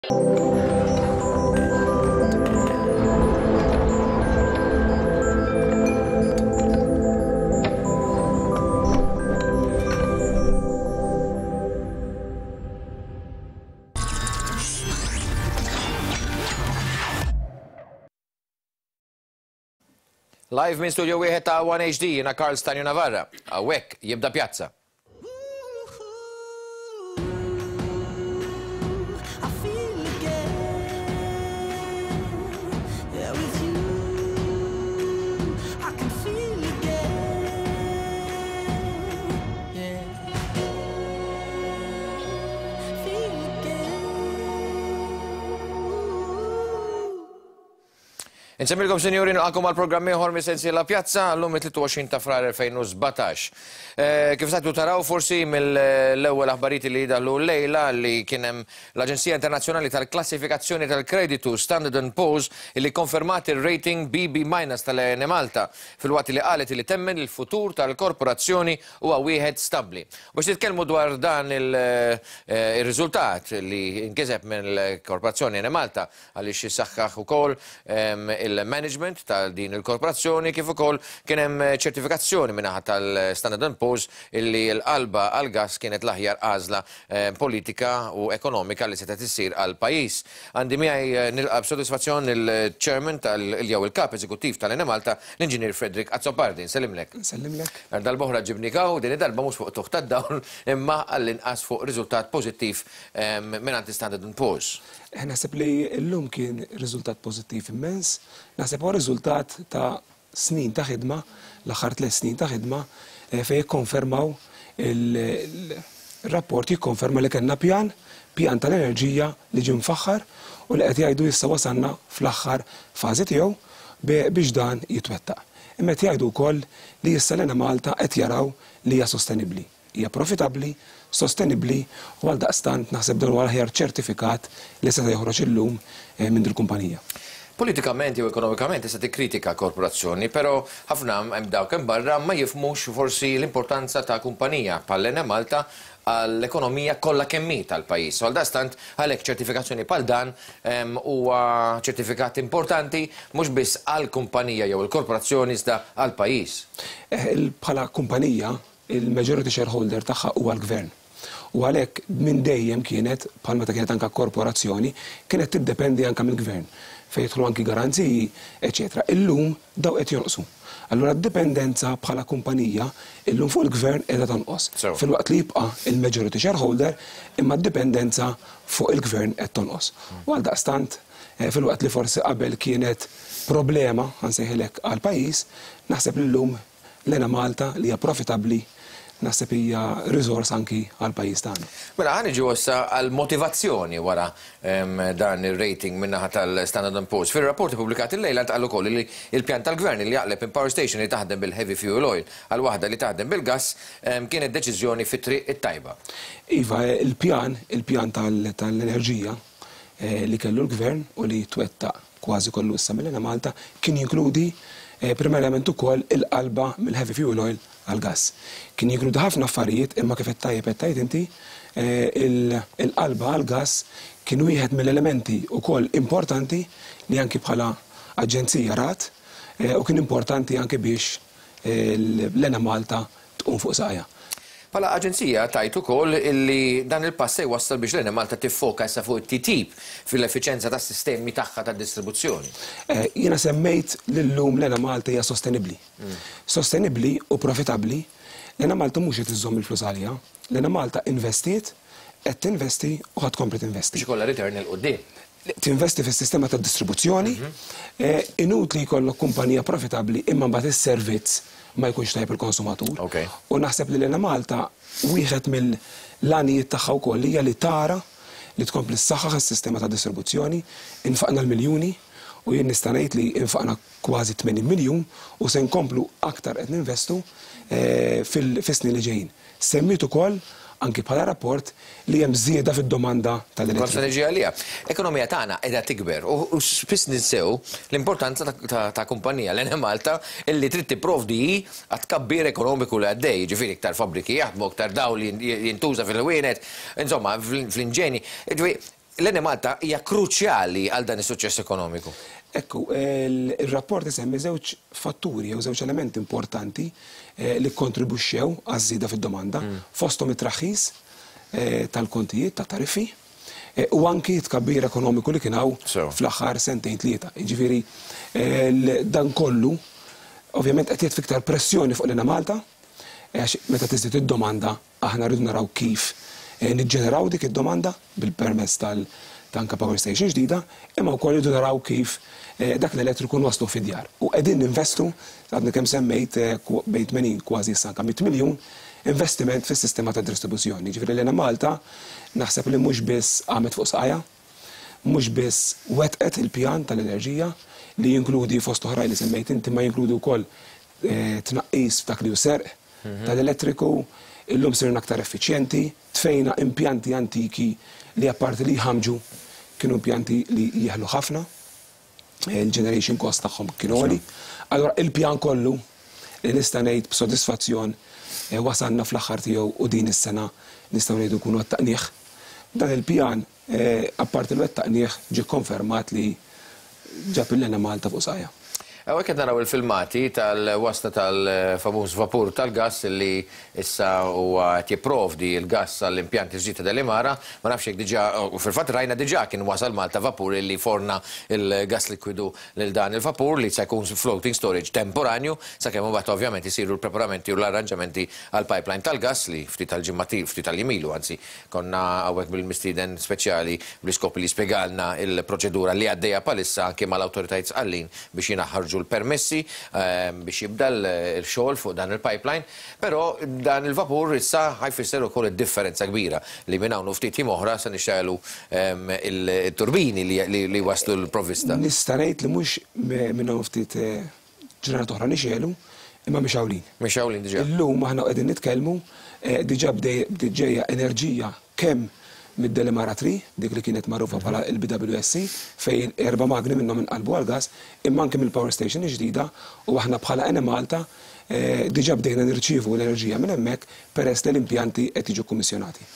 Live minn studio wieħed ta' 1HD jiena Karl Stanju Navarra. Hawnhekk jibda pjazza. Insemmilkom, senjuri, nilqakom għal-programmi ieħor mis-sensiela Pjazza llum it-23 ta' frar 2017. Kif sattu taraw forsi mill-ewwel aħbarijiet li jidallu llejla li kien hemm l-Aġenzija Internazzjonali tal-Klassifikazzjoni tal-Kreditu Standard & Poor's li konfermat ir-rating BB- tal-ENE Malta fil-waqt li qalet li temmen il-futur tal-korporazzjoni huwa wieħed stabbli. Biex nitkellmu dwar dan il-riżultat li nkiseb mill-korporazzjoni ENE Malta għaliex issaħħaħ ukoll il-management tal din il-korporazzjoni kif ukoll kien hemm ċertifikazzjoni minnaħa tal-Standard & Poor's illi l-qalba għal-gas kienet l-aħjar għażla politika u ekonomika li setgħet issir għall-pajjiż. Għandi miegħi nilqa' b'sodisfazzjon il-chairman jew il-kap eżekuttiv tal-ENE Malta, l-Inġinier Frederick Azzopardi. Nsellimlek. Nsellimlek. Dal-boħra ġibnikaw, din id-darba mhux fuq tuħ tad-dawl imma għall-inqas fuq riżultat pożittiv mingħand Standard & Poor's. Naħseb li llum kien riżultat pożittiv immens, naħseb huwa riżultat ta' snin ta' ħidma, l-aħħar 3 snin ta' ħidma fejn jikkonfermaw il-rapport jikkonferma li kellna pjan tal-enerġija li ġie mfaħħar u li qed jgħidu issa wasalna fl-aħħar fażi tiegħu biex dan jitwettaq. Imma qed jgħidu wkoll li issa l-ENE Malta qed jaraw li hija sostenibbli, hija profitabbli, sostenibbli u għaldaqstant naħseb dan huwa l-aħjar ċertifikat li se joħroġ illum minn il-kumpanija. Politikament jew ekonomikament se tikkritika korporazzjoni, però ħafna hemm dawk hemm barra ma jifhmux forsi l-importanza ta' kumpanija bħall-ENE Malta għall-ekonomija kollha kemm hi tal-pajjiż. Għaldaqstant għalhekk ċertifikazzjoni bħal dan huwa ċertifikat importanti mhux biss għall-kumpanija jew il-korporazzjoni iżda għall-pajjiż. Bħala kumpanija il-majority shareholder tagħha huwa l-gvern. U għalhekk minn dejjem kienet bħal meta kienet anke korporazzjoni kienet tiddependi anke mill-gvern fejn jidħlu anki garanziji, eċetera. Illum daw qed jonqsu. Allura d-dipendenza bħala kumpanija illum fuq il-gvern qiegħda tonqos. Fil-waqt li jibqa' il-majority shareholder imma d-dipendenza fuq il-gvern qed tonqos. U għaldaqstant fil-waqt li forsi qabel kienet problema ħansejħilek għall-pajjiż, naħseb li llum l-ENE Malta li hija profitabbli naħseb hija riżors anki għall-pajjiż tagħna. Mela ħaniġu issa għall-motivazzjoni wara dan ir-rating min-naħa tal-Standard & Poor's. Fir-rapporti pubblikati llejla ntqal ukoll li l-pjan tal-gvern li jaqleb in-power station li taħdem bil-heavy fuel oil għal waħda li taħdem bil-gass kienet deċiżjoni fit-triq it-tajba. Iva, il-pjan tal-enerġija li kellu l-gvern u li twettaq kważi kollu issa mill-ENE Malta kien jinkludi primarjament ukoll il-qalba mill-heavy fuel oil għal-gass. Kien jinkludi ħafna affarijiet imma kif qed tajjeb inti il-qalba għal-gass kien wieħed mill-elementi wkoll importanti li anki bħala aġenzija rat u kien importanti anke biex l-ENE Malta tqum fuq saqajja. Bħala aġenzija tajt ukoll illi dan il-pass se jwassal biex l-ENE Malta tiffoka issa fuq it-titjib fil-effiċenza tas-sistemi tagħha tad-distribuzzjoni. Jiena semmejt li llum l-ENE Malta hija sostenibbli. Sostenibbli u profitabbli. L-ENE Malta mhux qed iżomm il-flus għaliha. L-ENE Malta investiet, qed tinvesti u ħadd tkompli tinvesti. Biex ikollha return il quddiem. Tinvesti fis-sistema tad-distribuzzjoni, inutli jkollok kumpanija profitabbli imma mbagħad is-servizz ma jkunx tajb il-konsumatur. U naħseb li l-ENE Malta wieħed mill-għanijiet tagħha wkoll hija li tara li tkompli ssaħħaħ is-sistema ta' distribuzzjoni, infaqna l-miljuni u jien nista' ngħid li infaqna kważi 80 miljun u se nkomplu aktar qed ninvestu fis-snin li ġejjin. Semmit ukoll anki bħala rapport li hemm żieda fid-domanda tal-enerġija. Ekonomija tagħna qiegħda tikber u spiss ninsew l-importanza ta' kumpanija l-ENE Malta illi trid tipprovdi għat tkabbir ekonomiku li għaddej, ġifieri iktar fabbriki jaħdmu, iktar dawl jintuża fil-ħwienet, insomma fl-inġeni. l-Enemalta hija kruċjali għal dan is-suċċess ekonomiku. Ekku, il-rapport isemmi żewġ fatturi jew żewġ elementi importanti li kontribuxxew għaż-żieda fid-domanda fosthom it-traħħis tal-kontijiet ta' tariffi u anki tkabbir ekonomiku li kien hawn fl-aħħar sentejn tlieta. Jiġifieri dan kollu ovvjament qed jgħid fiktar pressjoni fuq l-Enemalta għax meta tiżdied id-domanda aħna rridu naraw kif niġġeneraw dik id-domanda bil-permess tal-anka power station ġdida, imma wkoll rridu naraw kif dak l-elettriku nwaslu fid-djar. U qegħdin ninvestu, għadni kemm semmejt bejn 80 kważi issa 100 miljun investiment fis-sistema ta' distribuzzjoni. Ġifieri l-Enemalta naħseb li mhux biss għamet fuq saqajja, mhux biss wetqet il-pjan tal-enerġija li jinkludi fost oħrajn li semmejt inti ma jinkludi wkoll tnaqqis f'dak li hu serq tal-elettriku, illum sirna aktar effiċjenti, tfejna impjanti antiki li apparti li jħamġu kienu impjanti li jeħlu ħafna, il-generation cost tagħhom kienu għoli. Allora il-pjan kollu li nista' ngħid b'sodisfazzjon wasalna fl-aħħar tiegħu u din is-sena nistgħu ngħidu nkunu għat-taqnieħ. Dan il-pjan apparti l-wettaqnieħ ġie konfermat li ġab il-Enemalta fuq sajja. Għawek qed naraw il-filmati tal-wasta tal-famuż vapur tal-gass li issa huwa qed jipprovdi l-gass għall-impjanti ġdida tal-Imara, ma nafx hekk diġà u fil-fatt rajna diġà kien wasal Malta vapur li forna il-gass likwidu lil dan il-vapur li se jkun floating storage temporanju sakemm imbagħad ovvjament isiru l-preparamenti u l-arranġamenti għall-pipeline tal-gass li ftit tal-ġimgħati ftit tal-jimilu anzi konna hawnhekk bil-mistieden speċjali bl-iskop li spjegalna il-proċedura li għaddejja bħalissa anke mal-awtoritajiet sqallin biex jinaħħarġu l-permessi biex jibda l-xogħol fuq dan il-pipeline, però dan il-vapur issa ħajfisser ukoll id-differenza kbira li minn hawn ftit oħra se nixtiequ il-turbini li waslu l-provvista. Nista' ngħid li mhux minn hawn ftit ġranet oħra nixelu, imma mhix hawnlin. Mhix hawnlin diġà. Illum aħna qegħdin nitkellmu diġà bdiet ġejja enerġija kemm mid-Delimara 3, dik li kienet magħrufa bħala il-BWSC, fejn 4 magni minnhom inqalbu għal-gas, imma anke mill-power station ġdida u aħna bħala Enemalta diġà bdejna nirċievu l-enerġija minn hemmhekk peress li l-impjanti qed jiġu kummissjonati.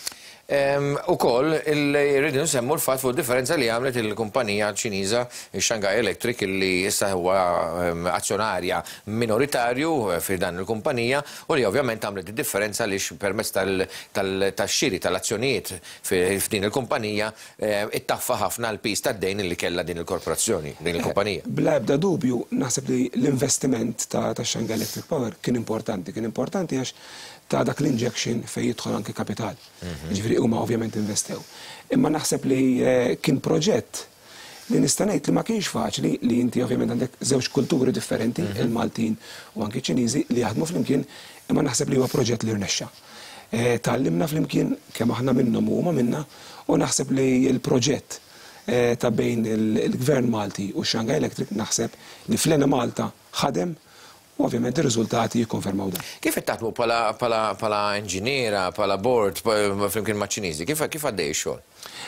Ukoll irridu nsemmu l-fatt fuq differenza li għamlet il-kumpanija ċiniża Shanghai Electric li issa huwa azzjonarja minoritarju fi dan il-kumpanija u li ovvjament għamlet id-differenza li permezz tax-xiri tal-azzjonijiet f'din il-kumpanija ittaffa ħafna l-pis tad-dejn li kellha din il-korporazzjoni, din il-kumpanija. Bla ebda dubju naħseb li l-investiment ta' Shanghai Electric Power kien importanti għax ta' dak l-injection fej jidħol anke kapital. Ġifieri huma ovvjament investew. Imma naħseb li kien proġett li nista' ngħid li ma kienx faċli li inti ovvjament għandek żewġ kulturi differenti, il-Maltin u anke Ċiniżi li jaħdmu flimkien, imma naħseb li huwa proġett li rnexxa. Tallimna flimkien kemm aħna minnhom u huma minna u naħseb li l-proġett ta' bejn il-Gvern Malti u Shanghai Electric naħseb li fl-Enemalta ħadem u ovvjament ir-riżultati jikkonfermaw dan. Kif qed taħdmu bħala inġiniera, bħala board flimkien maċ-Ċiniżi, kif għaddej ix-xogħol?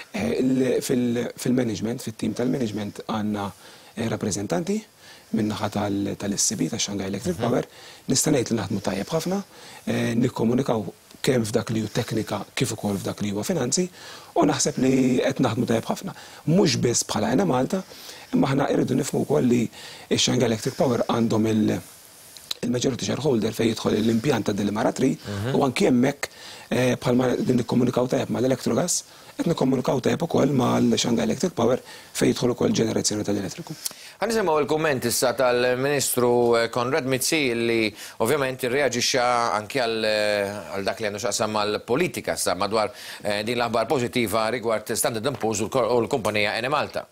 Fil-management, fit-tim tal-management għandna rappreżentanti min-naħa tal-SCB ta' Shanghai Electric Power, nista' ngħid li naħdmu tajjeb ħafna, nikkomunikaw kemm f'dak li hu teknika kif ukoll f'dak li huwa finanzi u naħseb li qed naħdmu tajjeb ħafna. Mhux biss bħala Enemalta, imma aħna rridu nifhmu wkoll li x-Shanghai Electric Power għandhom il-majority shareholder fejn jidħol l-impjant ta' Delimara 3 u anke hemmhekk bħalma din nikkomunikaw tajjeb mal-Electrogas, qed nikkomunikaw tajjeb ukoll mal-Shanghai Electric Power fejn jidħol ukoll ġenerazzjoni tal-elettriku. Ħanisimgħu il-kumment issa tal-Ministru Konrad Mizzi li ovvjament irreaġixxa anke għal dak li għandu x'aqsam mal-politika sa madwar din l-aħbar pożittiva rigward Standard & Poor's u l-kumpanija Enemalta.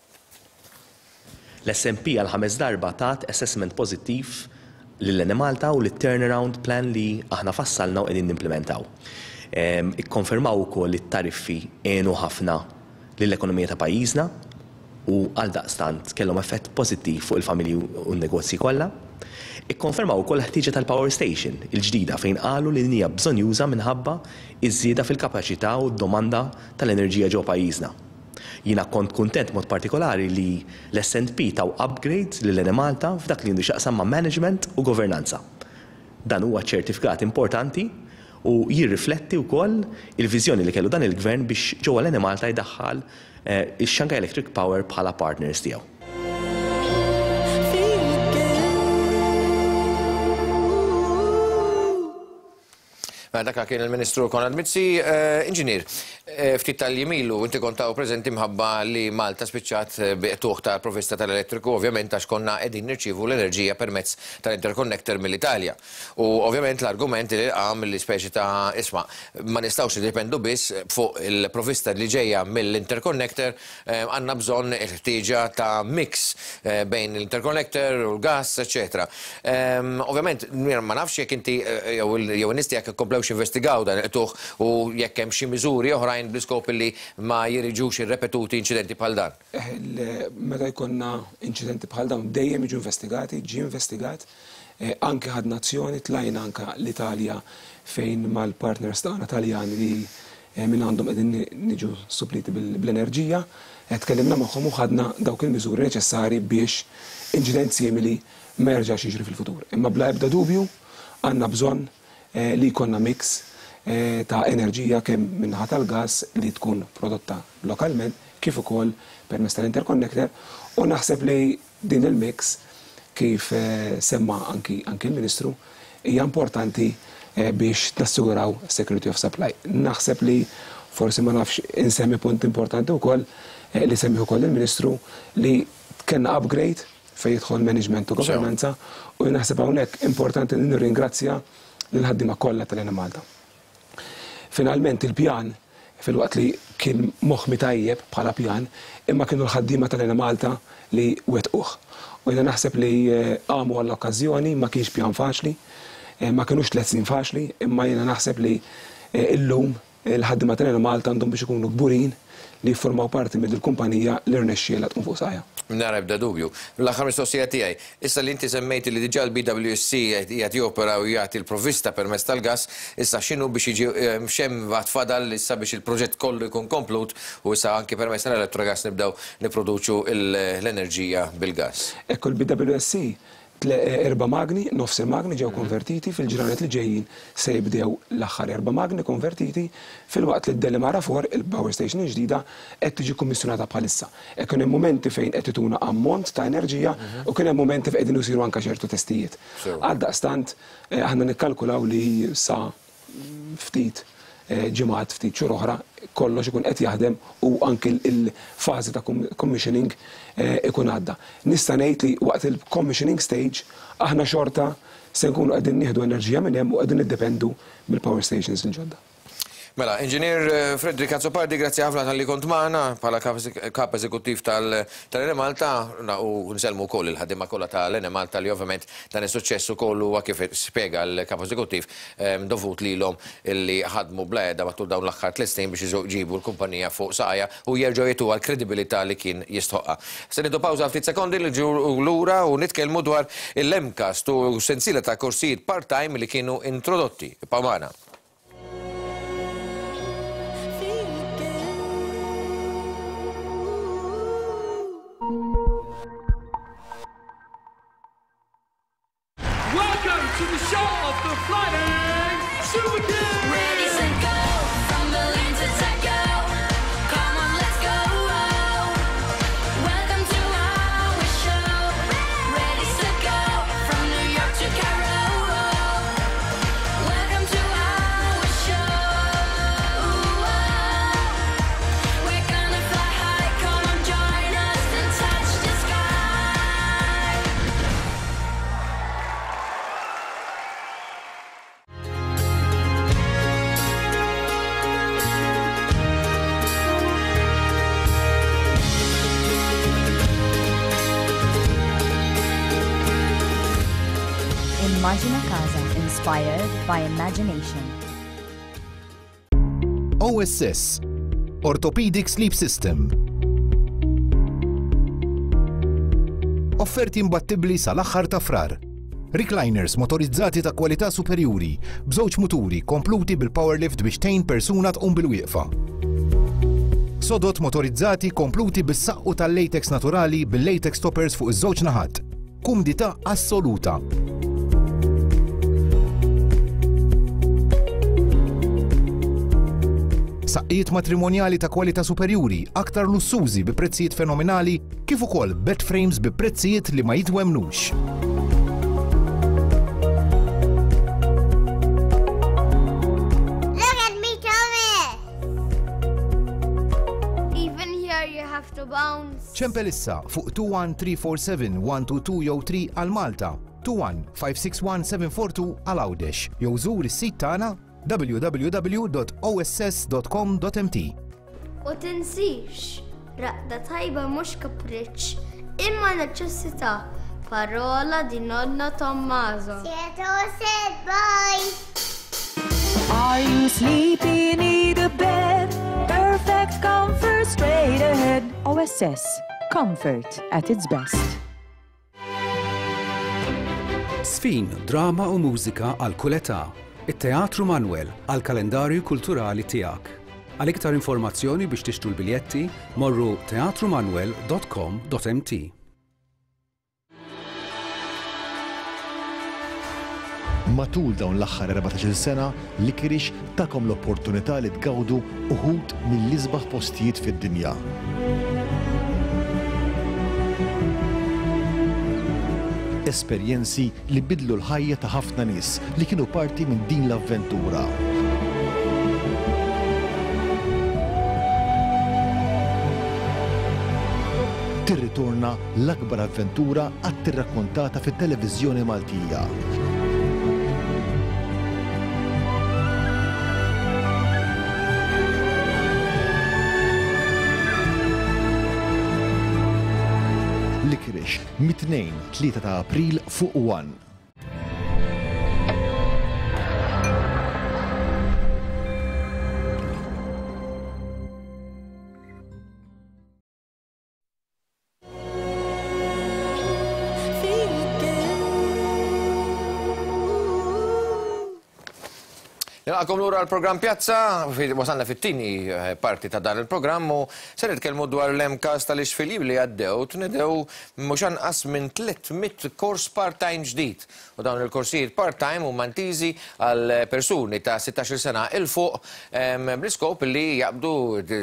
L-SMP għal 5 darba tat assessment pożittiv lill-Enemalta u l-turnaround plan li aħna fassalna u qegħdin nimplementaw. Ikkonfermaw ukoll li t-tariffi għenu ħafna lill-ekonomija ta' pajjiżna u għal daqstant kellhom effett pożittiv fuq il-familji u n-negozji kollha. Ikkonfermaw ukoll ħtieġa tal-power station il-ġdida fejn qalu li hija bżonn juża minħabba iż-żieda fil-kapaċità u d-domanda tal-enerġija ġew pajjiżna. Jiena kont kuntent mod partikolari li l-S&P taw upgrades lill-Enemalta f'dak li għandu x'aqsam ma' management u governanza. Dan huwa ċertifikat importanti u jirrifletti wkoll il-viżjoni li kellu dan il-gvern biex ġewwa l-Enemalta jdaħħal ix-Shanghai Electric Power bħala partners tiegħu. Dak kien il-Ministru Konrad Mizzi. Inġinier, ftit tal-jimilu inti kontaw preżenti mħabba li Malta spiċċat biqtuħ tal-provvista tal-elettriku, ovvjament għax konna qegħdin nirċievu l-enerġija permezz tal-interconnector mill-Italja. U ovvjament l-argumenti li qam li speċi ta' isma' ma nistgħux niddependu biss fuq il-provvista li ġejja mill-interconnector, għandna bżonn il-ħtieġa ta' mix bejn l-interconnector u l-gas, eċetera. Ovvjament ma nafx jekk inti jew nisti jekk komplewx investigaw dan il-qtuħ u jekk hemm xi miżuri oħrajn bl-iskop li ma jiriġux irrepetuti inċidenti bħal dan. Meta jkollna inċidenti bħal dawn dejjem jiġu investigati, ġie investigat, anke ħadna azzjoni tlajna anke l-Italja fejn mal-partners tagħna Taljani li minn għandhom qegħdin niġu suppliti bl-enerġija, tkellimna magħhom u ħadna dawk il-miżuri neċessarji biex inċident simili ma jerġax jiġri fil-futur. Imma bla ebda dubju għandna bżonn li jkollna mix ta' enerġija kemm minnaħa tal-gas li tkun prodotta lokalment kif ukoll permezz tal-interconnector u naħseb li din il-mix kif semma anki il-Ministru hija importanti biex nassiguraw security of supply. Naħseb li forsi ma nafx insemmi punt importanti wkoll li semmi wkoll il-Ministru li kellna upgrade fejn jidħol management u governanza u naħseb hawnhekk importanti li nirringrazzja lill-ħaddiema kollha tal-Enemalta. Finalment il-pjan fil-waqt li kien moħħmi tajjeb bħala pjan imma kienu l-ħaddiema tal-Enemalta li wettquh. U jiena naħseb li għamu għall-okkażjoni ma kienx pjan faċli, ma kienux 3 snin faċli, imma jiena naħseb li illum il-ħaddiema tal-Enemalta għandhom biex ikunu kburin li jiffurmaw parti mill-kumpanija li rnexxielha tqum fuq sajja. Nara ebda dubju. L-aħħar mistoqsija tiegħi, issa li inti semmejti li diġà l-BWC qiegħed jopera u jagħti l-provvista permezz tal-gass, issa x'inhu biex jiġi xemm vat fadal issa biex il-proġett kollu jkun komplut u issa anke permezz tal-elettrogass nibdew nipproduċu l-enerġija bil-gass. Ekku l-BWC 4 magni, nofs il-magni ġew konvertiti fil-ġranet li ġejjin se jibdew l-aħħar 4 magni konvertiti fil-waqt li d-Delimara 4 il-power station ġdida qed tiġi kummissjonata bħalissa. Kien hemm momenti fejn qed ituna ammont ta' enerġija u kien hemm momenti fejn qegħdin isiru anke ċertu testijiet. Għaldaqstant aħna nikkalkulaw li sa ftit ġimgħat ftit xhur oħra kollox ikun qed jaħdem u anke il-fażi ta' commissioning ikun għadda. Nista' ngħid li waqt il-commissioning stage aħna xorta se nkunu qegħdin nieħdu enerġija minn hemm u qegħdin niddependu mill-power stations il-ġodda. Mela, Inġinier Fredrik Azzopardi, grazzi ħafna tal-li kont magħna bħala kap eżekuttiv tal-Enemalta u nselmu wkoll il-ħaddiema kollha tal-Enemalta li ovvjament dan is-suċċess ukoll huwa kif spjega l-kap eżekuttiv dovut lilhom illi ħadmu bla matul dawn l-aħħar 3 snin biex iġibu l-kumpanija fuq saqajja u jerġgħu jagħtuha l-kredibilità li kien jistħoqha. Se nieħdu pawża ftit sekondi li ġu lura u nitkellmu dwar il-Lemcast u sensiela ta' korsijiet part-time li kienu introdotti. Pamana. To the show of the Flying Super Kids! Ready, set, go! From Berlin to Tokyo. Come on, let's go! Welcome to our show. Ready, set, go! From New York to Cairo. Welcome to our show. We're gonna fly high. Come on, join us and touch the sky. Imagine a casa inspired by imagination. OSS, Orthopedic Sleep System. Offerti imbattibli sal-aħħar ta' frar. Recliners motorizzati ta' kwalità superjuri, b'żewġ muturi kompluti bil-powerlift biex tgħin persuna tqum bil-wieqfa. Sodot motorizzati kompluti bis-saqqu tal-latex naturali bil-latex toppers fuq iż-żewġ naħat. Kumdità assoluta. saqqijiet matrimonjali ta' kwalità superjuri, aktar lussużi bi prezzijiet fenomenali, kif ukoll bed frames bi prezzijiet li ma jitwemmnux. Look at me, Thomas! Even here you have to bounce. ċempel issa fuq 21347-122 jew 3 għal Malta, 21-561-742 għal Għawdex, jew żur is-sit tagħna www.oss.com.mt. U tinsix, raqda tajba mhux kapriċċ, imma neċessità. Parola di nonna Tommaso. Sieto said bye. Are you sleepy, need a bed? Perfect comfort straight ahead. OSS. Comfort at its best. Sfin, drama u mużika għal kull età. Il-Teatru Manuel għal kalendarju kulturali tiegħek. Għal iktar informazzjoni biex tixtru l-biljetti, morru teatrumanuel.com.mt. Matul dawn l-aħħar 14 sena, Licorice takom l-opportunità li tgawdu uħud mill-isbaħ postijiet fid-dinja. Esperjenzi li bidlu l-ħajja ta' ħafna nies li kienu parti minn din l-avventura. Tirritorna l-akbar avventura għad tirrakkontata fit-televiżjoni Maltija. Licorice, mit-2 3 ta' April fuq 1. Nilqakom lura l-programm Pjazza, wasalna fit-tieni parti ta' dan il-programm u se nitkellmu dwar l-MCAS tal-ixfilib li għaddew, tnedew mhux anqas minn 300 kors part-time ġdid. U dawn il-korsijiet part-time huma ntiżi għal persuni ta' 16 sena il fuq bl-iskop li jaqbdu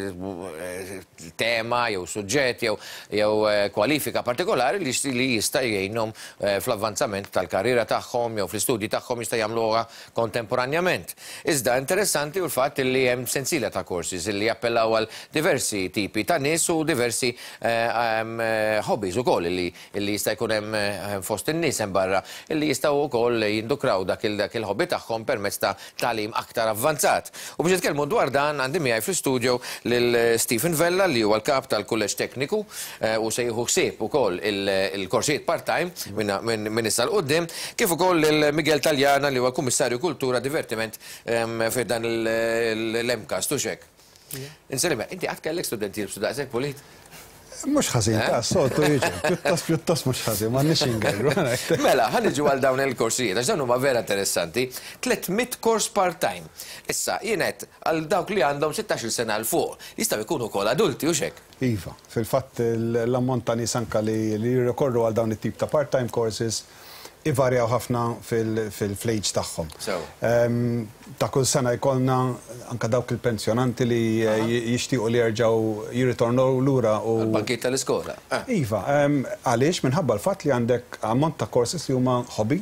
tema jew suġġett jew kwalifika partikolari li jista' jgħinhom fl-avvanzament tal-karriera tagħhom jew fl-istudji tagħhom jista' jagħmluha kontemporanjament. Iżda interessanti u l-fatt li hemm sensiela ta' courses li jappellaw għal diversi tipi ta' nies u diversi hobbies ukoll li jista' jkun hemm fost in-nies hemm barra li jistgħu wkoll jindukraw dak il-hobby tagħhom permezz ta' tagħlim aktar avvanzat. U biex nitkellmu dwar dan għandi miegħi fl-istudio lil Stephen Vella li huwa l-kap tal-Kulleġġ Tekniku u se jieħu ħsieb ukoll il-korsijiet part-time minn issa l-qudiem, kif ukoll lil Miguel Taljana li huwa Kummissarju Kultura Divertiment fi dan l-MCAS tuxek. Inselima, inti għad kellek studenti jibsu daqsek polit? Mux ħazin, ta' sotu jiġi, pjuttos mux ħazin, ma' nix ingħallu. Mela, ħanġu għal dawn il-korsijiet, għax dawn huma vera interessanti, 300 kors part-time. Issa, jienet għal dawk li għandhom 16 sena għal fuq, jistaw ikunu kol adulti u xek. Iva, fil-fatt l-ammont ta' nisanka li jirrikorru għal dawn it-tip ta' part-time courses ivarjaw ħafna fil-flejġ tagħhom. Ta' kull sena jkollna anka dawk il-pensjonanti li jixtiequ li jerġgħu jirritornaw lura u bankiet tal-iskola. Iva, għaliex minħabba l-fatt li għandek ammont ta' courses li huma hobby.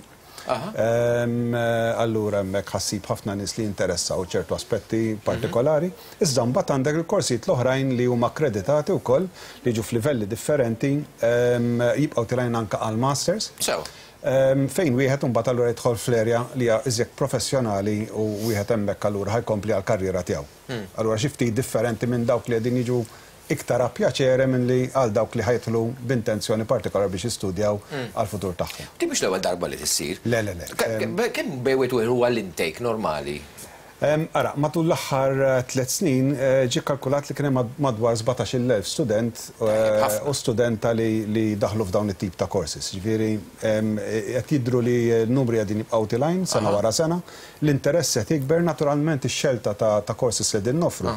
Allura hemmhekk ħassib ħafna nies li jinteressaw ċertu aspetti partikolari. Iżda mbagħad għandek il-korsijiet l-oħrajn li huma akkreditati wkoll li jiġu f'livelli differenti jibqgħu tilajn anke għal masters. Fejn wieħed imbagħad allura jidħol fl-erja li hija iżjed professjonali u wieħed hemmhekk allura ħajkompli għall-karriera tiegħu. Allura xi ftit differenti minn dawk li qegħdin jiġu iktar appjaċere minn li għal dawk li ħajtlu b'intenzjoni partikolari biex jistudjaw għall-futur tagħhom. Ti biex l-ewwel darba li tissir? Le. Kemm bejwet huwa l-intake normali? Ara, matul l-aħħar 3 snin ġie kalkulat li kien hemm madwar 17,000 student u studenta li daħlu f'dawn it-tip ta' courses. Ġifieri qed jidhru li n-numri qegħdin jibqgħu tilajn sena wara sena. L-interess qed jikber naturalment ix-xelta ta' courses li qegħdin nofru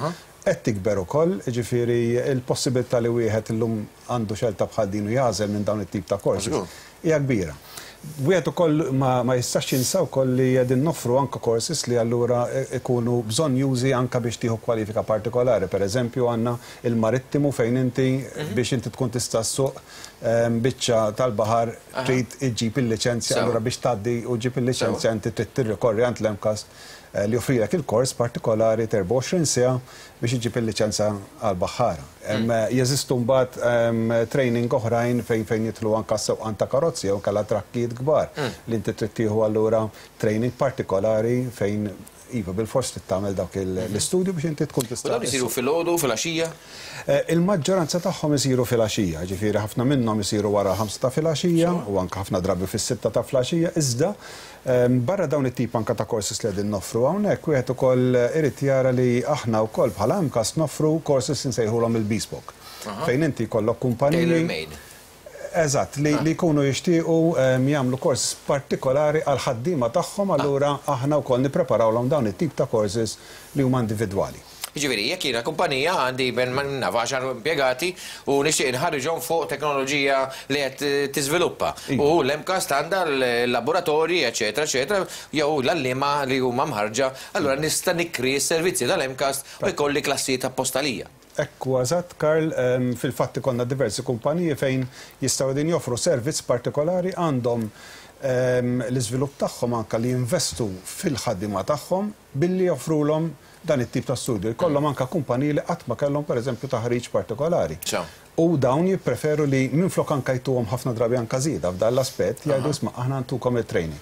qed tikber ukoll, ġifieri il-possibilità li wieħed illum għandu xelta bħal din u jażel minn dawn it-tip ta' korsi hija kbira. Wieħed ukoll ma jistax jinsaw ukoll li qegħdin noffru anke courses li allura ikunu bżonn jużi anke biex tieħu kwalifika partikolari. Pereżempju għandna il-marittimu fejn inti biex inti tkun tista' ssuq biċċa tal-baħar trid iġġib il-liċenzja allura biex tgħaddi u ġib il-liċenzja inti trid tirrikorri għand l-MCAS li offrilek il-kors partikolari 24 sija biex iġib il-liċenza għal-baħħara. Jeżistu mbagħad training oħrajn fejn jitlu anke sewqan ta' karozzi jew kellha trakkijiet kbar li inti trid tieħu allura training partikolari fejn iva bil-fors tagħmel dawk l-istudju biex inti tkun tista'. Dawn isiru fil-għodu, fil-għaxija? Il-maġġoranza tagħhom isiru fil-għaxija, ġifieri ħafna minnhom isiru wara 5 ta' fil-għaxija u anke ħafna drabi fis-6 ta' fil-għaxija, iżda barra dawn it-tip anke ta' courses li qegħdin noffru hawnhekk wieħed ukoll irid jara li aħna wkoll bħala MCAS noffru courses insejħulhom il-bespoke. Fejn inti jkollok kumpaniji eżatt, li jkunu jixtiequ jagħmlu kors partikolari għal ħaddiema tagħhom, allura aħna wkoll nippreparawlhom dawn it-tip ta' courses li huma individwali. Jiġifieri jekk jiena kumpanija għandi ben naf 10 impjegati u nixtieq inħarriġhom fuq teknoloġija li qed tiżviluppa. U l-MCAS għandha l-laboratorji, eċetera, eċetera, jew l-allima li huma mħarġa, allura nista' nikkri s-servizzi tal-MCAS u jkolli klassijiet appostalija. Ekku għazat, Karl, fil-fatti konna diversi kumpaniji fejn jistaw din joffru servizz partikolari għandhom l-iżvilupp tagħhom anke li jinvestu fil-ħaddima tagħhom billi joffrulhom dan it-tip ta' studju. Jkollhom anke kumpaniji li qatt ma kellhom pereżempju taħriġ partikolari. U dawn jippreferu li minflok anke jtuhom ħafna drabi anke żieda f'dan l-aspett jgħidu isma' aħna ntukom il-training.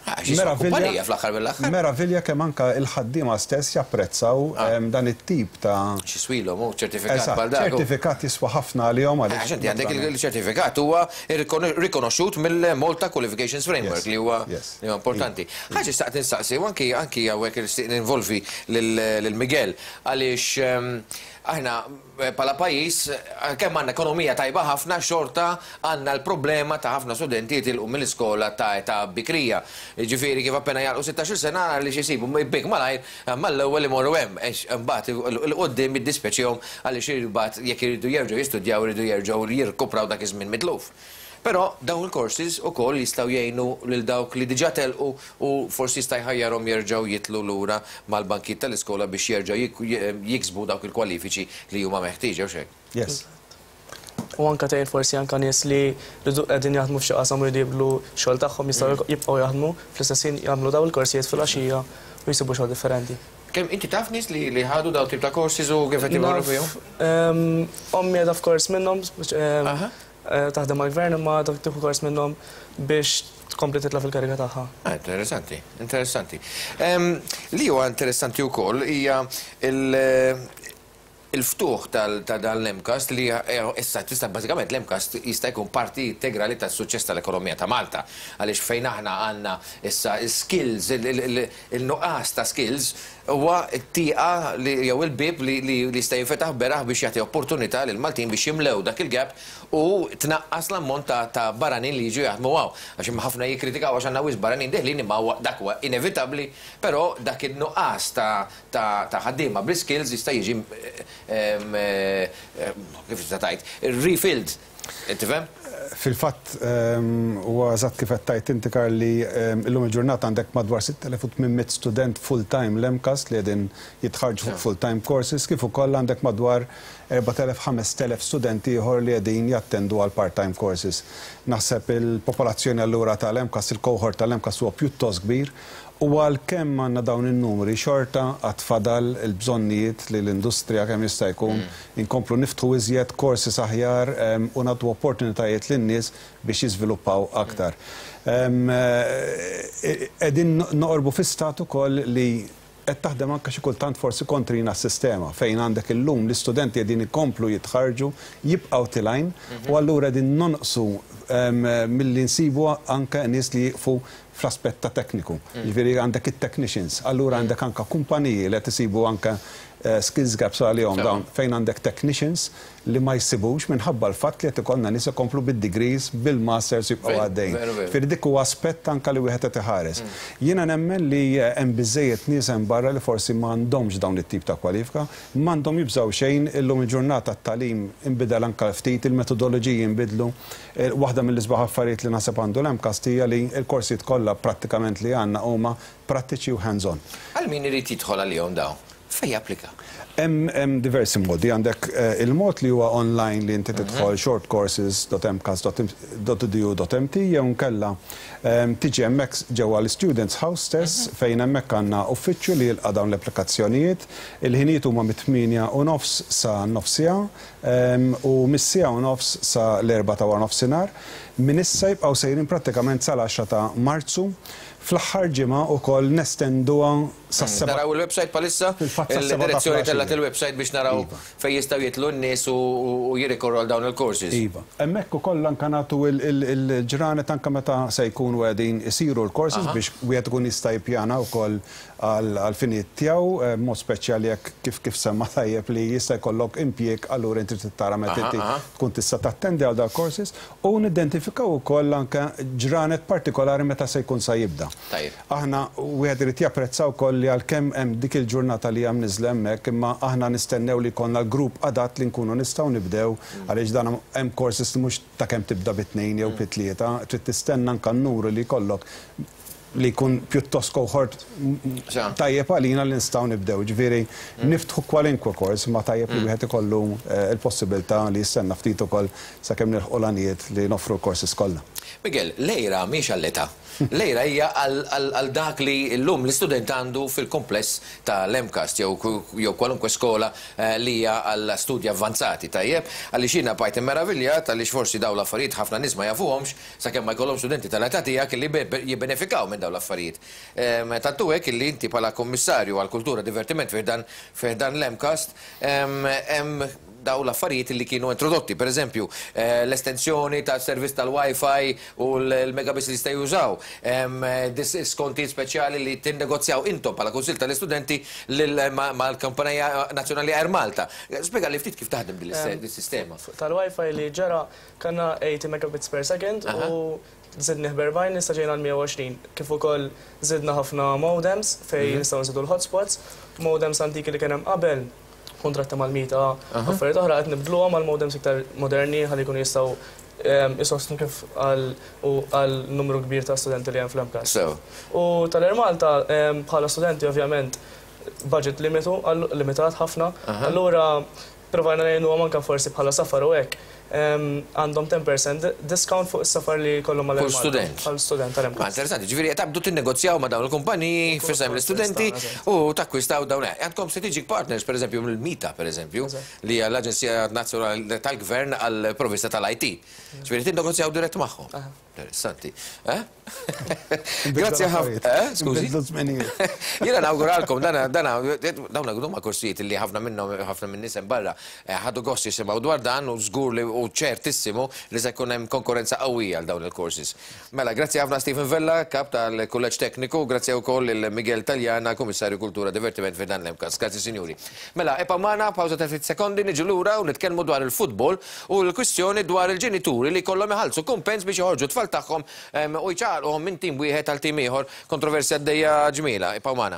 Meravilja kemm anke il-ħaddiema stess japprezzaw dan it-tip ta' xiswilhom u ċertifikat bħal dak. ċertifikat jiswa ħafna għalihom għaliex għandek il-ċertifikat huwa rikonoxxut mill-Malta Qualifications Framework li huwa importanti. Ħaġa staqt nistaqsi u anki hawnhekk ninvolvi lil Miguel għaliex aħna pala pajis, kemm għandna ekonomija tajba ħafna xorta għandna l-problema ta' ħafna studenti jitilqu mill-iskola ta' età bikrija. Ġifieri kif appena jgħalqu 16 sena li xisibu bik malajr mal-ewwel imorru hemm imbagħad il-qudiem jiddispeċihom għaliex imbagħad jekk iridu jerġgħu jistudjaw iridu jerġgħu jirkupraw dak iż-żmien mitluf. Però dawn il-courses ukoll jistgħu jgħinu lil dawk li diġà telqu u forsi jista' jħajjarhom jerġgħu jitlu lura mal-bankiet tal-iskola biex jerġgħu jiksbu dawk il-kwalifiċi li huma meħtieġa u xejn. Yes. U anke tgħid forsi anke nies li qegħdin jaħdmu f'xi qasam u jibdlu xogħol tagħhom jistgħu jibqgħu jaħdmu fl-istessin jagħmlu dawn il-korsijiet fil-għaxija u jsibu xogħol differenti. Kemm inti taf nies li ħadu dawn tip ta' courses u kif qed imorru fihom? Ommi qiegħda f'kors minnhom taħdem mal-gvern imma dak tieħu kors minnhom biex tkompli titla' fil-kariga tagħha. Interessanti, interessanti. Li huwa interessanti wkoll hija il-ftuħ tal-MCAS li issa tista' bażikament l-MCAS jista' jkun parti integrali tas-suċċess tal-ekonomija ta' Malta. Għaliex fejn aħna għandna issa skills, il-nuqqas ta' skills huwa t-tieqa jew il-bib li jista' jinfetaħ beraħ biex jagħti opportunità lil Maltin biex jimlew dak il-gap u tnaqqas l-ammont ta' baranin li jiġu jaħdmu għaw. Għax imma ħafna jikkritikaw għax għandna wisq baranin deħlin imma dak huwa inevitabbli, però dak in-nuqqas ta' ħaddiema bl-skills jista' jiġi kif tista' tgħid refilled. Tifhem? Fil-fatt huwa eżatt kif qed tgħid inti Karli illum il-ġurnata għandek madwar 6800 student full-time l-MCAS li qegħdin jitħarġu fuq full-time courses kif ukoll għandek madwar 4000-5000 studenti ieħor li qegħdin jattendu għal part-time courses. Naħseb il-popolazzjoni allura tal-MCAS, il-cohort tal-MCAS huwa pjuttost kbir u għalkemm għandna dawn in-numri xorta għad fadal il-bżonnijiet li l-industrija kemm jista' jkun inkomplu niftħu iżjed courses aħjar u nagħtu opportunitajiet lin-nies biex jiżviluppaw aktar. Qegħdin noqorbu fi stat ukoll li qed taħdem anke xi kultant forsi kontrina s-sistema fejn għandek illum l-istudenti qegħdin ikomplu jitħarġu jibqgħu tilajn u allura qegħdin nonqsu milli nsibu anke nies li jiqfu fl-aspett ta' tekniku. Ġifieri għandek it-technicians, allura għandek anke kumpaniji li qed isibu anke skills gaps għalihom dawn fejn għandek technicians li ma jsibux minħabba l-fatt li qed ikollna nies ikomplu bid-degrees, bil-masters jibqgħu għaddejjin. Fieri dik huwa aspett anke li wieħed qed iħares. Jiena nemmen li hemm biżejjed nies hemm barra li forsi m'għandhomx dawn it-tip ta' kwalifika, m'għandhom jibżgħu xejn illum il-ġurnata t-tagħlim inbidel anke ftit, il-metodoloġiji jinbidlu. Waħda mill-isbaħ affarijiet li naħseb għandu l-Lemcast hija li l-korsijiet kollha prattikament li għandna huma prattiċi u hands-on. Għal min irid jidħol għalihom dawn? Fejn japplika? Hemm diversi modi. Għandek il-mod li huwa online li inti tidħol shortcourses.mcast.edu.mt jew nkella tiġi hemmhekk ġewwa l-Students House stess fejn hemmhekk għandna uffiċċju li jilqa' dawn l-applikazzjonijiet. Il-ħinijiet huma mit-8:30 sa nofsija u mis-9:30 sa l-4 ta' wara nofsinhar. Min issa jibqgħu sejrin prattikament sal-10 ta' Marzu. Fl-aħħar ġimgħa wkoll nestenduha sas-seba'. Naraw il-website palissa, il-direzzjoni tellha il-website biex naraw fejn jistgħu jitlu n-nies u jirrikorru għal dawn il-courses. Iva. Hemmhekk ukoll anke nagħtu il-ġranet anke meta se jkunu qegħdin isiru l-courses biex wieħed ikun jista' jippjana wkoll għall-finijiet tiegħu, mod speċjali jekk kif semma tajjeb li jista' jkollok impjieg allura inti tara meta inti tkun tista' tattendi għal dawn courses u nidentifikaw ukoll anke ġranet partikolari meta se jkun sa jibda. Aħna wieħed irid japprezza wkoll li għalkemm hemm dik il-ġurnata li hemm niżla hemmhekk imma aħna nistennew li jkollna l-grupp adatt li nkunu nistgħu nibdew għaliex dan hemm courses li mhux ta' kemm tibda bit-tnejn jew bit-tlieta, trid tistenna anke n-numru li jkollok li jkun pjuttost cohort tajjeb għalina li nistgħu nibdew. Ġifieri niftħu kwalinkwe kors ma tajjeb li wieħed ikollu l-possibilità li jistenna ftit ukoll sakemm nilħqu l-għanijiet li nofru l-courses kollha. Miguel, lejra mhix għall-età. Lejra hija għal dak li llum l-istudent għandu fil-kompless ta' Lemcast jew kwalunkwe skola li hija għal studji avvanzati tajjeb, għaliex jiena bajt immeraviljat għaliex forsi dawn l-affarijiet ħafna nies ma jafuhomx sakemm ma jkollhom studenti tal-età tiegħek li jibbenefikaw minn dawn l-affarijiet. Tantu hekk illi inti bħala kommissarju għall kultura divertiment fiħdan Lemcast daw l-affarijiet li kienu introdotti, per eżempju, l-estensjoni ta' servizz tal-Wi-Fi u l-megabits li jista' jużaw, skonti speċjali li tinnegozjaw intom bħala kunsill tal-istudenti mal-Kumpanija Nazzjonali Air Malta. Spjega li ftit kif taħdem dis-sistema. Tal-Wi-Fi li ġara kanna 80 megabits per second u zidni ħberbajn nista' ġejna l-120. Kif ukoll zidna ħafna modems fejn nistgħu nżidu l-hotspots, modems antiki li kien hemm qabel kontratta mal-mita, affarijiet oħra qed nibdluhom għal modems iktar moderni ħalli jkunu jistgħu jisostnu kif għal numru kbir ta' studenti li hemm fl-Lemcast. U tal-Air Malta bħala studenti ovvjament budget limitat ħafna, allura provajna ngħinuhom anke forsi bħala safar u hekk għandhom 10% discount fuq is-safar li kollhom mal student. Għal-student tal-Lemcast. Interessanti, ġifieri qed tabdu tinnegozjaw ma' dawn il-kumpaniji fissem l-istudenti u takkwistaw dawn għandkom strategic partners, pereżempju mill-MITA, pereżempju, li hija l-Aġenzija Nazzjonali tal-Gvern għall-Provvista tal-IT. Ġifieri tinnegozjaw dirett magħhom. Interessanti. Grazie ħafna. Skużi. Jiena nawguralkom dawn huma korsijiet li ħafna minnhom ħafna minn nies hemm barra ħadu gost jisimgħu dwar dan u żgur li u ċertissimu li se jkun hemm konkurrenza qawwija għal dawn il-courses. Mela, grazzi ħafna Stephen Vella, kap tal-Kulleġġ Tekniku, grazzi wkoll il-Miguel Taljana, Kummissarju Kultura Divertiment f'dan Lemcast. Grazzi sinjuri. Mela, magħna pawża ta' 30 sekondi niġu lura u nitkellmu dwar il-futbol u l-kwistjoni dwar il-ġenituri li jkollhom iħallsu kumpens biex joħorġu tfal tagħhom u jċaqalhom minn tim wieħed għal tim ieħor, kontroversja għaddejja ġmiela. Magħna.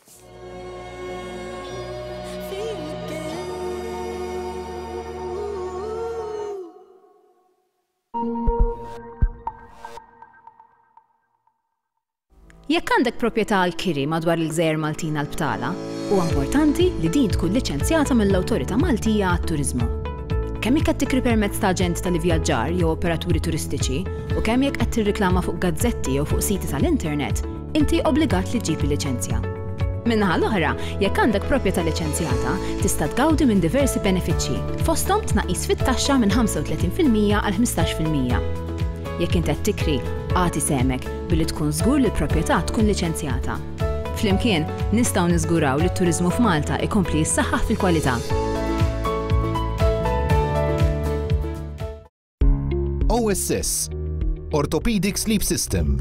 Jekk għandek proprjetà għal kiri madwar il-Gżejjer Maltin għall-Btala, huwa importanti li din tkun liċenzjata mill-Awtorità Maltija għat-Turiżmu. Kemm jekk qed tikri permezz ta' aġent tal-ivvjaġġar jew operaturi turistiċi u kemm jekk qed tirriklama fuq gazzetti jew fuq siti tal-internet, inti obbligat li ġġib il-liċenzja. Minnaħa l-oħra, jekk għandek proprjetà liċenzjata, tista' tgawdi minn diversi benefiċċji, fosthom tnaqqis fit-taxxa minn 35% għal 15%. Jekk inti qed tikri, għati semek billi tkun żgur li l-proprjetà tkun liċenzjata. Flimkien, nistgħu niżguraw li t-turiżmu f'Malta ikompli jissaħħaħ fil-kwalità. OSS, Orthopedic Sleep System.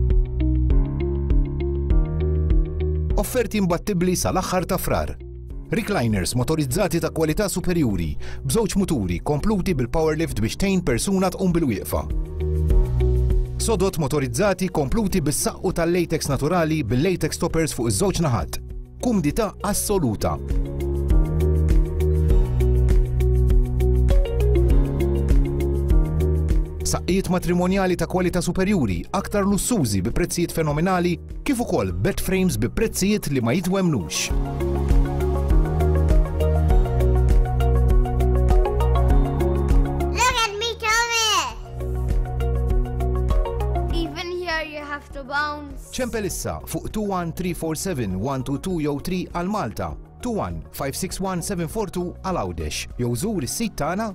Offerti imbattibli sal-aħħar ta' frar. Recliners motorizzati ta' kwalità superjuri, b'żewġ muturi kompluti bil-powerlift biex tgħin persuna tqum bil-wieqfa. Sodot motorizzati kompluti bis-saqqu tal-latex naturali bil-latex toppers fuq iż-żewġ naħat. Kumdità assoluta. Saqqijiet matrimonjali ta' kwalità superjuri, aktar lussużi bi prezzijiet fenomenali, kif ukoll bed frames bi prezzijiet li ma jitwemmnux. Look at me coming! Even here you have to bounce. ċempel issa fuq 21347-122 jew 3 għal Malta, 21-561-742 għal Għawdex, jew żur is-sit tagħna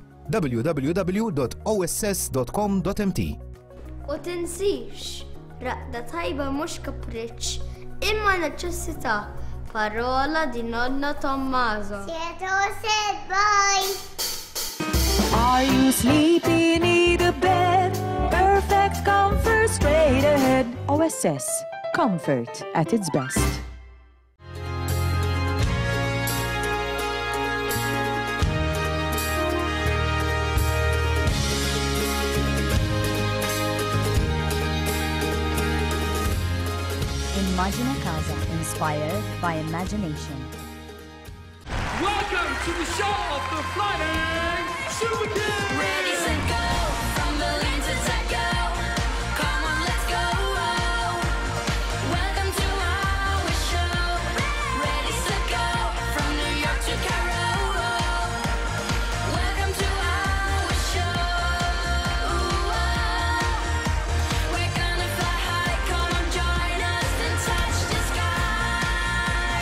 www.oss.com.mt. U tinsix, raqda tajba mhux kapriċċ, imma neċessità. Parola di nonna Tommaso. Bye! Are you sleepy? Need a bed? Perfect comfort straight ahead. OSS. Comfort at its best. Imagine a casa inspired by imagination. Welcome to the show of the Flying Super Kids! Ready, set, go! From Berlin to Tokyo. Come on, let's go! Welcome to our show. Ready, set, go! From New York to Cairo. Welcome to our show. We're gonna fly high. Come on, join us and touch the sky.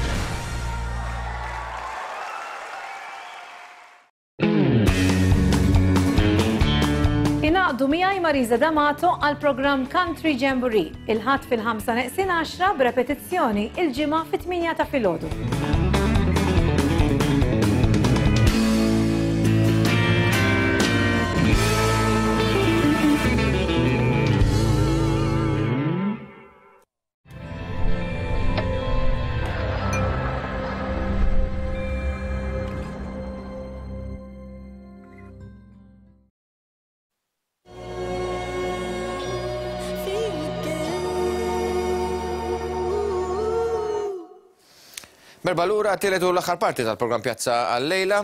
Inaqdu miegħi Marisa D'Amato għal programm Country Jamboree il-ħadd fil-5-10 b'repetizzjoni il-ġimgħa fit-8 ta' filgħodu. Merba lura tiletu l-aħħar parti tal-programm Pjazza għal-lejla.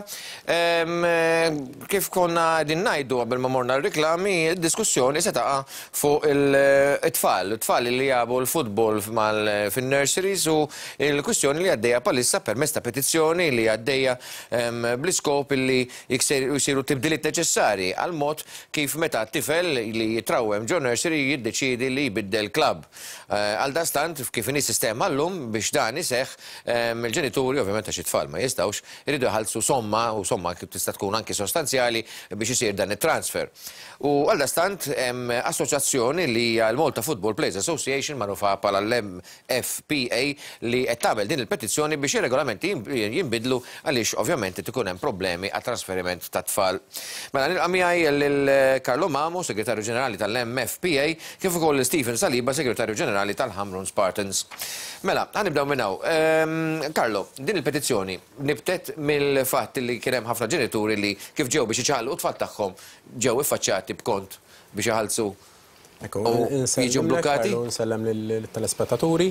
Kif konna din ngħidu qabel ma morna r-riklami, id-diskussjoni se taqa' fuq it-tfal li jabu l-futbol fin-nurseries u l-kwistjoni li għaddejja palissa permezz ta' petizzjoni li għaddejja bl-iskop li jsiru tibdiliet neċessarji għal mod kif meta t-tifel li jitrawhem ġo nursery jiddeċiedi li jbiddel klabb. Għal dastant kif inhi sistema llum biex dan iseħħ il-ġenituri, ovvjament għax it-tfal ma jistawx, iridu jħallsu somma u somma tista' tkun anki sostanzjali biex isir dan it-transfer. U għaldastant hemm assoċjazzjoni li hija l-Malta Football Players Association magħrufa bħala l-MFPA li qed tagħmel din il-petizzjoni biex ir-regolamenti jinbidlu għaliex ovvjament ikun hemm problemi għat trasferiment ta' tfal. Mela nilqa' miegħi lil Carlo Mamo, Segretarju Ġenerali tal-MFPA, kif ukoll Stephen Saliba, Segretarju Ġenerali tal-Hamrun Spartans. Mela, ħanibdew minn hawn. Carlo, din il-petizzjoni nibtet mill-fatt li kien hemm ħafna ġenituri li kif ġew biex iċħallu t-tfal tagħhom ġew iffaċċjati b'kont biex iħallsu jiġu blokkati. Nsellem lill-telespettaturi.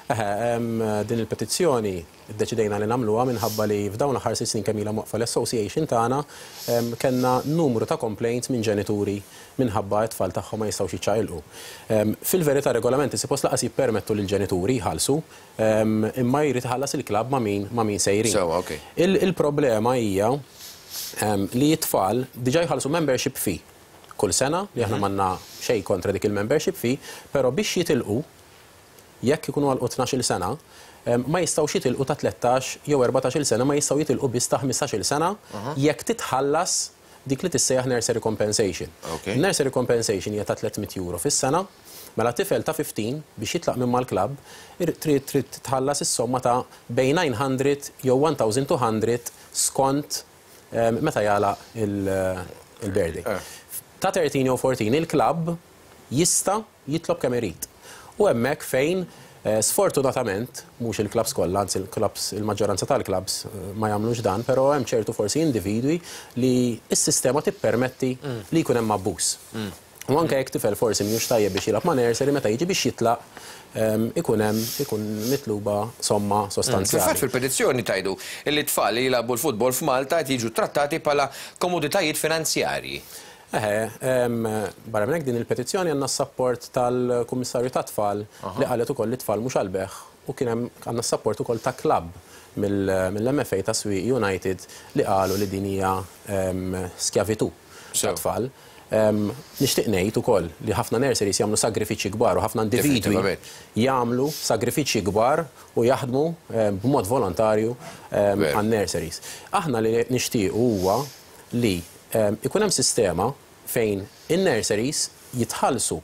Din il-petizzjoni iddeċidejna li nagħmluha minħabba li f'dawn aħħar 6 snin kemm ilha waqfa l-association tagħna kellna numru ta' complaints minn ġenituri minħabba t-tfal tagħhom ma jistgħux jiċċaqilqu. Fil-verità regolamenti suppost laqas jippermettu lill-ġenituri jħallsu imma jrid iħallas il-klabb ma' min sejrin. Il-problema hija li t-tfal diġà jħallsu membership fee kull sena li aħna m'għandna xejn kontra dik il-membership fee, però biex jitilqu jekk ikunu għal 12 sena ma jistgħux jitilqu ta' 13 jew 14 sena, ma jistgħu jitilqu biss ta' 15 sena jekk titħallas dik li tissejjaħ nursery compensation. Nursery compensation hija ta' 300 euro fis-sena, mela tifel ta' 15 biex jitlaq minn mal-klabb trid titħallas is-somma ta' bejn 900 jew 1200 skont meta jagħlaq il-birthday. Ta' 13 jew 14 il-klabb jista' jitlob kemm irid. U hemmhekk fejn Sfortunatament, mhux il-klabs kollha, anzi il-maġġoranza tal-klabs ma jagħmlux dan, però hemm ċertu forsi individwi li s-sistema tippermetti li jkun hemm abbuż. U anke jekk tifel forsi mhux tajjeb biex jilgħab ma' nursery meta jiġi biex jitlaq ikun mitluba somma sostanzjali. Fil-fatt fil-petizzjoni tajdu li tfal li jilagħbu l-futbol f'Malta qed jiġu trattati bħala komoditajiet finanzjarji. Barra minn din il-petizzjoni għandna s-sapport tal-Kummissarju tat-tfal li qalet ukoll li tfal mhux għall-beħ u kien hemm għandna s-sapport ukoll ta' klabb mill-MFA ta' Swieq United li qalu li din hija skjavitu tat-tfal. Nixtieq ngħid ukoll li ħafna nurseries jagħmlu sagrifiċċji kbar u ħafna individwi jagħmlu sagrifiċċji kbar u jaħdmu b'mod volontarju għan-nurseries. Aħna li nixtiequ huwa li ikun hemm sistema fejn in-nurseries jitħallsu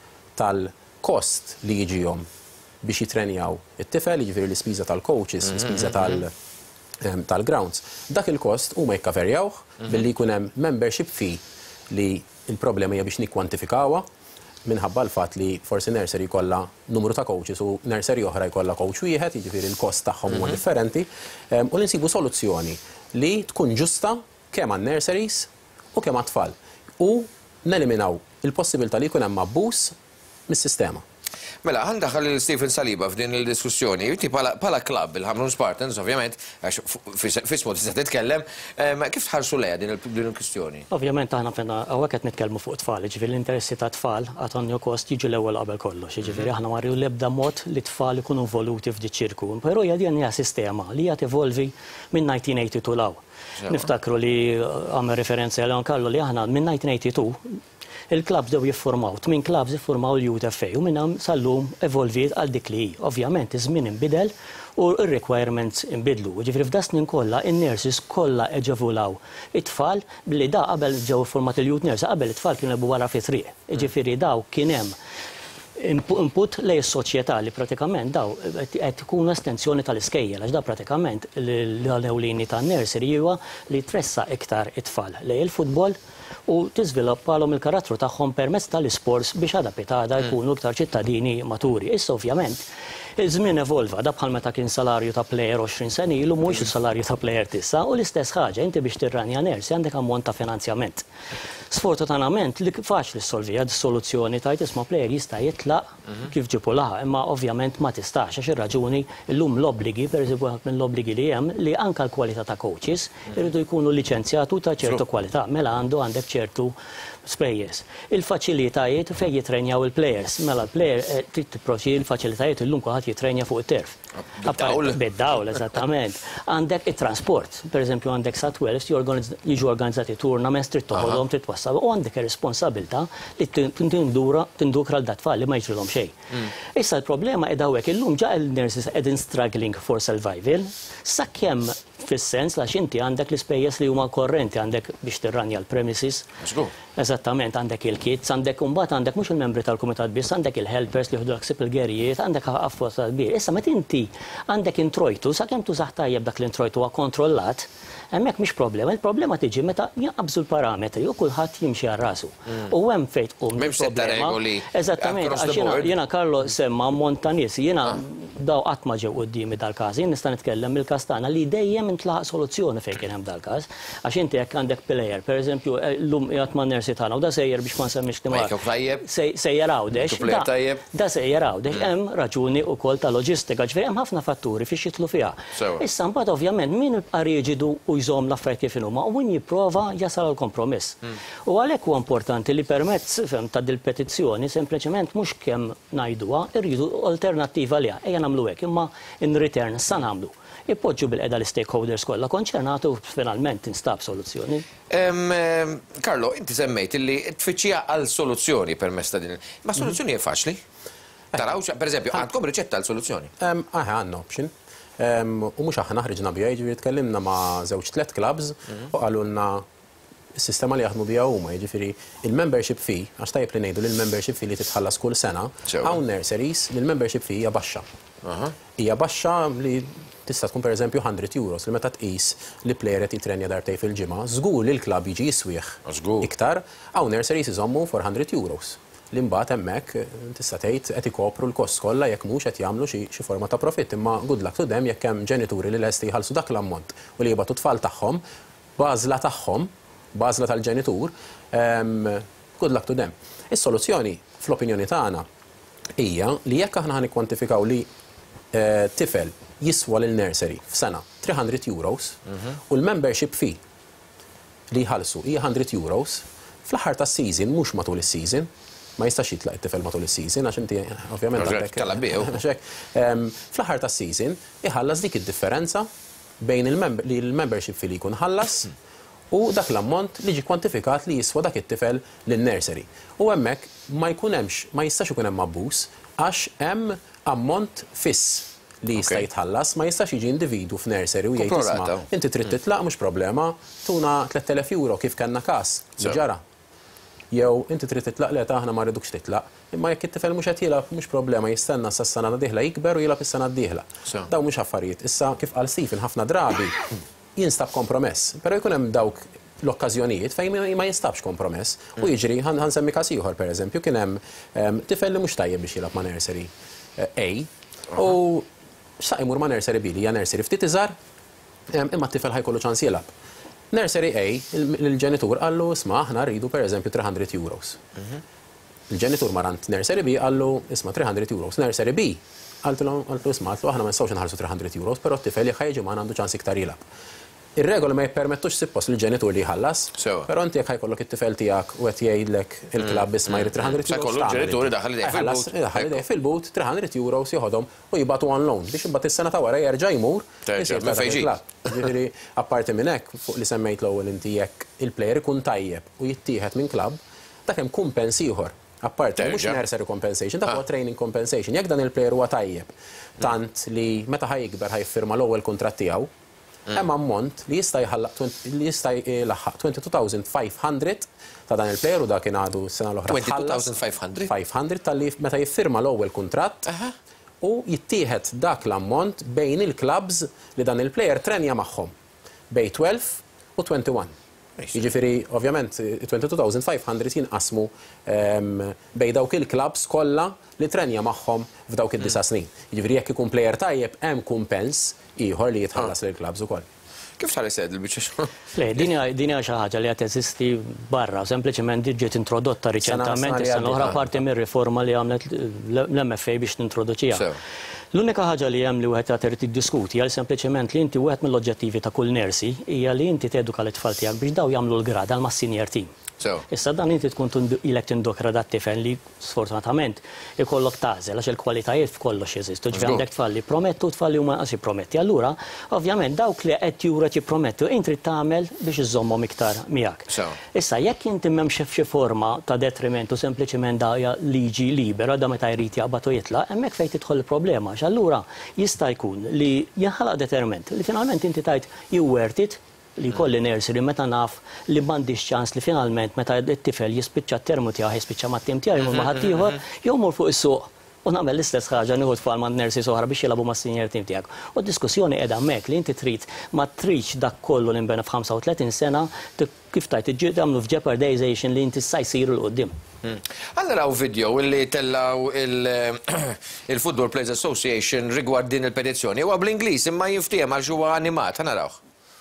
tal-kost li jiġihom biex jitrenjaw it-tifel, jiġifieri l-ispiża tal-coaches, l-ispiża tal-grounds. Dak il-kost huma jikkaverjawh billi jkun hemm membership fee li il-problema hija biex nikkwantifikawha minħabba l-fatt li forsi nursery jkollha numru ta' coaches u nursery oħra jkollha coach wieħed, jiġifieri l-kost tagħhom huwa differenti, u li nsibu soluzzjoni li tkun ġusta kemm għan-nurseries u kemm għat-tfal. U neliminaw il-possibilità li jkun hemm abbuż mis-sistema. Mela, ħandaħal il-Stephen Saliba f'din il-diskussjoni, inti pala klabb il-Hamrun Spartans, ovvjament, għax fismu tista' titkellem, kif tħarsu lejha din il-kwistjoni? Ovvjament aħna fejna hawnhekk qed nitkellmu fuq tfal, ġifieri l-interessi ta' tfal għad on kost jiġu l-ewwel qabel kollox, jiġifieri aħna ma rridu l-ebda mod li tfal ikunu involuti f'di ċirku. Però hija din hija sistema li qed evolvi minn 1982 law. Niftakru li għamel referenza għal Kallu li aħna minn 1982 il-klabs dew jiffurmaw, 8 klabs jiffurmaw l-UTFA u minnhom sal-lum evolviet għal dik li hi. Ovvjament iż-żmien inbidel u r-requirements inbidlu. Ġifieri f'da snin kollha in-nurses kollha eġevulaw it-tfal billi da qabel ġew format il-youth nurse qabel it-tfal kienu jbu wara fi triq. Ġifieri daw kien hemm input lej is-soċjetà li pratikament daw qed ikunu estensjoni tal-iskejjel għax da pratikament l-ewlieni tan-nursery huwa li tressa iktar it-tfal lej il-futbol u tiżviluppalhom il-karattru tagħhom permezz tal-isports biex għada pitada jkunu iktar ċittadini maturi. Issa ovvjament iż-żmien evolva da bħal meta kien salarju ta' plejer 20 sen ilu mhux is-salarju ta' plejer tissa u l-istess ħaġa inti biex tirranja nersi għandek ammont ta' finanzjament. Sfortunatament li faċli ssolvija d-soluzzjoni tajt isma' plejer jista' jitlaq kif ġipu laħa, imma ovvjament ma tistax għax ir-raġuni llum l-obbligi, pereżempju minn l-obbligi li hemm li anke l-kwalità ta' coaches irridu jkunu liċenzjatu ta' ċertu kwalità mela għandek ċertu spejjeż. Il-faċilitajiet fejn jitrenjaw il-plejers, mela l-plejer trid tipproċi l-faċilitajiet illum kulħadd jitrenja fuq it-terf. Bid-dawl, eżattament. Għandek it-trasport, pereżempju għandek sa 12 jiġu organizzati tournaments trid toħodhom trid twassal u għandek ir-responsabilità li tindukra l-tfal li ma jiġrilhom xejn. Issa l-problema qiegħda hawnhekk illum ġa il-nurses qegħdin struggling for survival sakemm fis-sens għax inti għandek l-ispejjeż li huma korrenti għandek biex tirranja l-premises. Eżattament għandek il-kits, għandek imbagħad għandek mhux il-membri tal-kumitat biss, għandek il-helpers li jieħdu ħsieb il-gerijiet, għandek affos kbir. Issa meta inti għandek introjtu, sakemm tużaħ tajjeb dak l-introjtu huwa kontrollat, hemmhekk mhix problema. Il-problema tiġi meta jinqabżu l-parametri u kulħadd jimxi għal rasu. U hemm fejn tqum il-problema. Eżattament, għax jiena Karlo semma ammont ta' nies, jiena daw qatt ma ġew qudiemi dal-każ, jien nista' nitkellem mill-każ tagħna li dejjem intlaħaq soluzzjoni fejn kien hemm dal-każ. Għax inti jekk għandek plejer, pereżempju llum qiegħed ma' nersi tagħna u da sejjer biex ma nsemmix timar. Sejjer għawdex. Da sejjer għawdex hemm raġuni wkoll ta' loġistika, ġifieri hemm ħafna fatturi fiex jitlu fiha. Issa mbagħad ovvjament min ibqa' riġidu u jżomm l-affarijiet kif huma u min jipprova jasal għal kompromiss. U għalhekk huwa importanti li permezz ta' dil-petizzjoni sempliċement mhux kemm ngħiduha, irridu alternattiva liha. Ejja nagħmlu hekk, imma in return sa nagħmlu. Ippoġġu bil-qeda l-stakeholders kollha konċernatu finalment tinstab soluzzjoni. Karlo, inti semmejt illi tfittxija għal soluzzjoni permezz ta' din. Ma soluzzjoni hija faċli? Taraw, pereżempju, għandkom riċetta għal soluzzjoni? Għandna option. U mhux aħna ħriġna biha, jiġifieri tkellimna ma' żewġ 3 clubs u qalulna s-sistema li jaħdmu biha huma, jiġifieri il-membership fee, għax tajjeb li ngħidu li l-membership fee li titħallas kull sena, hawn nurseries li l-membership fee hija baxxa. Hija baxxa li tista' tkun pereżempju €100 li meta tqis li plejer qed jitrenja darbtejn fil-ġimgħa, żgur li l-klabb jiġi jiswieħ iktar, hawn nurseries iżommu for €100. li mbagħad hemmhekk tista' tgħid qed ikopru l-kost kollha jekk mhux qed jagħmlu xi forma ta' profitt. Imma good luck to them jekk hemm ġenituri li lesti jħallsu dak l-ammont u li jibgħatu tfal tagħhom bażla tagħhom, bażla tal-ġenitur, good luck to them. Is-soluzzjoni fl-opinjoni tagħna hija li jekk aħna ħanikwantifikaw li tifel jiswa lil nursery f'sena 300 euros u l-membership fee li jħallsu hija 100 euros, fl-aħħar tas-season mhux matul is-season, ma jistax jitlaq it-tifel matul is-season għax inti ovvjament fl-aħħar tas-season iħallas dik id-differenza bejn il-membership fee li jkun ħallas u dak l-ammont li ġi kwantifikat li jiswa dak it-tifel lin-nursery. U hemmhekk ma jistax ikun hemm abbuż għax hemm ammont fiss li jista' jitħallas, ma jistax jiġi individu f'nursery u jgħid isma' inti trid titlaq mhux problema, tuna 3000 euro kif kellna każ li ġara. Jew inti trid titlaq li aħna ma rridux titlaq, imma jekk it-tifel mhux qed jilgħab mhux problema jistenna sas-sena d-dieħla jikber u jilgħab is-sena d-dieħla. Dawn mhux affarijiet. Issa kif qal Stephen ħafna drabi jinstab kompromess, però jkun hemm dawk l-okkażjonijiet fejn ma jinstabx kompromess u jiġri ħansemmi każ ieħor pereżempju kien hemm tifel li mhux tajjeb biex jilgħab ma' nursery A u x'saq imur ma' nursery B li hija nursery ftit iżgħar imma t-tifel ħajkollu ċans jilgħab. Nursery A, il-ġenitur għallu isma' aħna rridu pereżempju 300 euros. Il-ġenitur marant nursery B għallu isma' 300 euros. Nursery B għallu isma' aħna ma nistgħux nħallsu 300 euros, però t-tifel jekk ħajġi ma għandu ċans iktar jilgħab. Ir-regola ma jippermettux suppost lill-ġenitur li jħallas, però inti jekk ħajkollok it-tifel tiegħek u qed jgħidlek il-klabb isma' jrid 300 euros. Kollu l-ġenitur daħal idejh fil-but 300 euros joħodhom u jibgħatu on loan biex imbagħad is-sena ta' wara jerġa' jmur Ġifieri apparti minn hekk fuq li semmejt l-ewwel inti jekk il-plejer ikun tajjeb u jittieħed minn klabb dak hemm kumpens ieħor. Apparti mhux nursery compensation, dak huwa training compensation. Jekk dan il-plejer huwa tajjeb tant li meta ħajikber ħajfirma l-ewwel kuntratt tiegħu hemm ammont li jista' jlaħħaq 22,500 ta' dan il-plejer u dak kien għadu s-sena l-oħra. 22,500? 500 tal-li meta jiffirma l-ewwel kuntratt u jittieħed dak l-ammont bejn il-clubs li dan il-plejer trenja magħhom bejn 12 u 21. Jiġifieri ovvjament 22,500 jinqasmu bejn dawk il-clubs kollha li trenja magħhom f'dawk id-9 snin. Jiġifieri jekk ikun plejer tajjeb hemm kumpens ieħor li jitħallas lill-clubs ukoll. Kif sar ised il-biċċa xogħol? Le, din hija xi ħaġa li qed teżisti barra, sempliċement ġiet introdotta riċentement is-sena l-oħra parti mir-riforma li għamlet l-MFA biex nintroduċiha. L-unika ħaġa li hemm li wieħed qed irid jiddiskuti għal sempliċement li inti wieħed mill-oġġettivi ta' kull nersi hija li inti teduka l-tfal tiegħek biex daw jagħmlu l-grad għal mas-senior team. Issa dan inti tkun ilek tindokra dat tifel li sfortunatament ikollok tażel għax il-kwalitajiet f'kollox jeżistu. Ġifieri għandek tfal li promettu tfal li huma qas jipprometti. Allura, ovvjament dawk li qed jura jippromettu inti trid tagħmel biex iżommhom iktar miegħek. Issa jekk inti m'hemmx f'xi forma ta' detriment u sempliċement daqja liġi libera da meta jrid jaqbad u jitlaq, hemmhekk fejn tidħol il-problema. Allura jista' jkun li jinħalaq determent li finalment inti tajt you worth it li kolli nursery meta naf li m'għandix ċans li finalment meta t-tifel jispiċċa t-termu tiegħu jispiċċa mat-tim tiegħu jmur ma' ħadd ieħor jew mur fuq is-suq u nagħmel l-istess ħaġa nieħu tfal ma' nursery oħra biex jilagħbu mas-senior team tiegħek. U d-diskussjoni qiegħda hemmhekk li inti trid ma tridx dak kollu li nbena f'35 sena kif tajt tagħmlu f'jeopardization li inti issa jsiru l qudiem. Għalla raw video illi tellaw il-Football Players Association rigward din il-petizzjoni. Huwa bl-Ingliż imma jinftiem għal ġuwa animat, ħana rawh.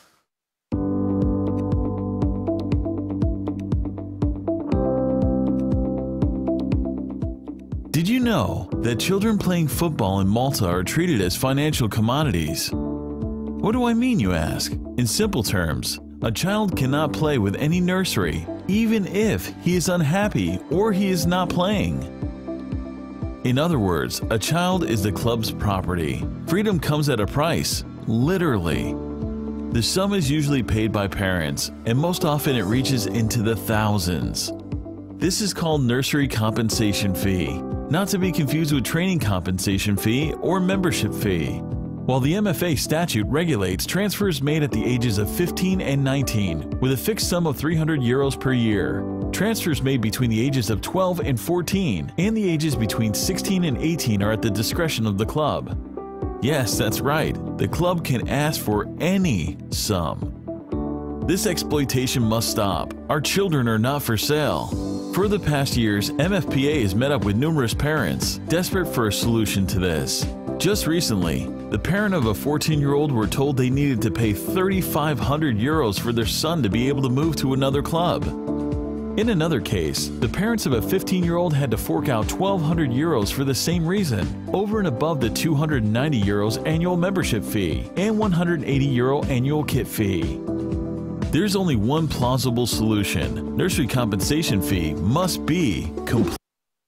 Did you know that children playing football in Malta are treated as financial commodities? What do I mean, you ask? In simple terms, a child cannot play with any nursery, even if he is unhappy or he is not playing. In other words, a child is the club's property. Freedom comes at a price, literally. The sum is usually paid by parents, and most often it reaches into the thousands. This is called nursery compensation fee, not to be confused with training compensation fee or membership fee. While the MFA statute regulates transfers made at the ages of 15 and 19 with a fixed sum of €300 per year, transfers made between the ages of 12 and 14 and the ages between 16 and 18 are at the discretion of the club. Yes, that's right. The club can ask for any sum. This exploitation must stop. Our children are not for sale. For the past years, MFPA has met up with numerous parents, desperate for a solution to this. Just recently, the parent of a 14-year-old were told they needed to pay 3,500 euros for their son to be able to move to another club. In another case, the parents of a 15-year-old had to fork out 1,200 euros for the same reason, over and above the 290 euros annual membership fee and 180 euro annual kit fee. There's only one plausible solution. Nursery compensation fee must be complete.